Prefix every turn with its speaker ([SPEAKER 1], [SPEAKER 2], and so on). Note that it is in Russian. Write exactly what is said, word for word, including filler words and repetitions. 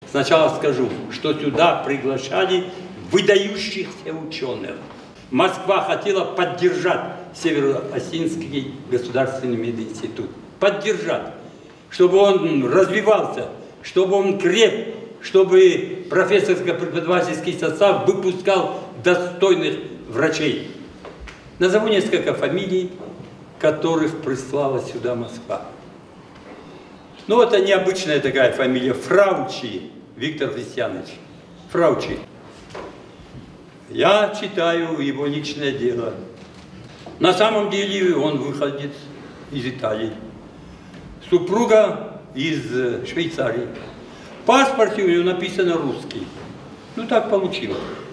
[SPEAKER 1] Сначала скажу, что сюда приглашали выдающихся ученых. Москва хотела поддержать Северо-Осетинский государственный мединститут. Поддержать, чтобы он развивался, чтобы он креп, чтобы профессорско-преподавательский состав выпускал достойных врачей. Назову несколько фамилий, которых прислала сюда Москва. Ну, это необычная такая фамилия. Фраучи Виктор Христианович. Фраучи. Я читаю его личное дело. На самом деле он выходит из Италии. Супруга из Швейцарии. В паспорте у него написано русский. Ну, так получилось.